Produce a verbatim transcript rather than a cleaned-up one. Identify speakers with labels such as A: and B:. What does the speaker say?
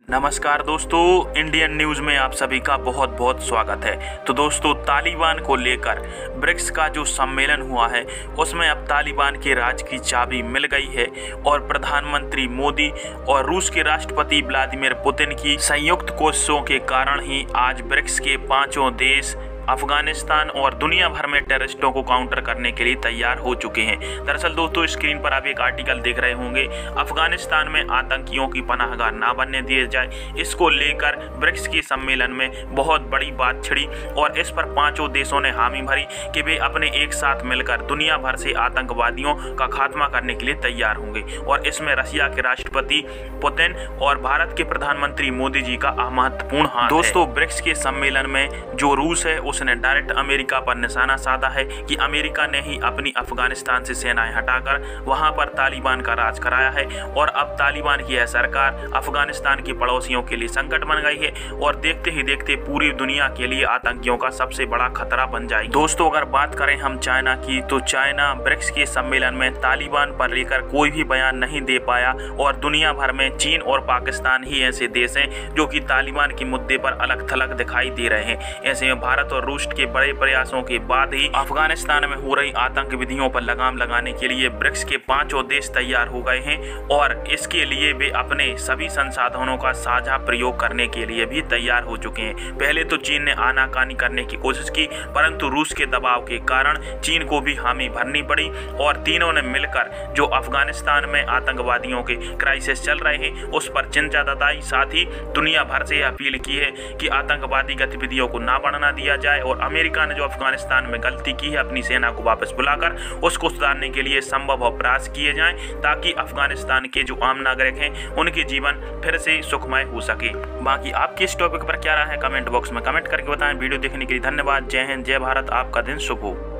A: नमस्कार दोस्तों, Indian news में आप सभी का बहुत बहुत स्वागत है। तो दोस्तों, तालिबान को लेकर ब्रिक्स का जो सम्मेलन हुआ है उसमें अब तालिबान के राज की चाबी मिल गई है और प्रधानमंत्री मोदी और रूस के राष्ट्रपति व्लादिमीर पुतिन की संयुक्त कोशिशों के कारण ही आज ब्रिक्स के पांचों देश अफगानिस्तान और दुनिया भर में टेररिस्टों को काउंटर करने के लिए तैयार हो चुके हैं। दरअसल दोस्तों, स्क्रीन पर आप एक आर्टिकल देख रहे होंगे, अफगानिस्तान में आतंकियों की पनाहगाह ना बनने दिए जाए, इसको लेकर ब्रिक्स के सम्मेलन में बहुत बड़ी बात छिड़ी और इस पर पांचों देशों ने हामी भरी कि वे अपने एक साथ मिलकर दुनिया भर से आतंकवादियों का खात्मा करने के लिए तैयार होंगे। और इसमें रशिया के राष्ट्रपति पुतिन और भारत के प्रधानमंत्री मोदी जी का महत्वपूर्ण हाथ है। दोस्तों, ब्रिक्स के सम्मेलन में जो रूस है उसने डायरेक्ट अमेरिका पर निशाना साधा है कि अमेरिका ने ही अपनी अफगानिस्तान से सेनाएं हटाकर वहां पर तालिबान का राज कराया है और अब तालिबान की यह सरकार अफगानिस्तान के पड़ोसियों के लिए संकट बन गई है और देखते ही देखते पूरी दुनिया के लिए आतंकियों का सबसे बड़ा खतरा बन जाएगी। दोस्तों, अगर बात करें हम चाइना की, तो चाइना ब्रिक्स के सम्मेलन में तालिबान पर लेकर कोई भी बयान नहीं दे पाया और दुनिया भर में चीन और पाकिस्तान ही ऐसे देश हैं जो कि तालिबान के मुद्दे पर अलग थलग दिखाई दे रहे हैं। ऐसे में भारत और रूस के बड़े प्रयासों के बाद ही अफगानिस्तान में हो रही आतंक विधियों पर लगाम लगाने के लिए ब्रिक्स के पांचों देश तैयार हो गए हैं और इसके लिए वे अपने सभी संसाधनों का साझा प्रयोग करने के लिए भी तैयार हो चुके हैं। पहले तो चीन ने आनाकानी करने की कोशिश की, परंतु रूस के दबाव के कारण चीन को भी हामी भरनी पड़ी और तीनों ने मिलकर जो अफगानिस्तान में आतंकवादियों के क्राइसिस चल रहे हैं उस पर चिंता जताई, साथ ही दुनिया भर से अपील की है कि आतंकवादी गतिविधियों को ना बढ़ना दिया जाए और अमेरिका ने जो अफगानिस्तान में गलती की है अपनी सेना को वापस बुलाकर उसको सुधारने के लिए संभव प्रयास किए जाएं ताकि अफगानिस्तान के जो आम नागरिक हैं उनके जीवन फिर से सुखमय हो सके। बाकी आपकी इस टॉपिक पर क्या राय है कमेंट बॉक्स में कमेंट करके बताएं। वीडियो देखने के लिए धन्यवाद। जय हिंद, जय भारत, आपका दिन शुभ हो।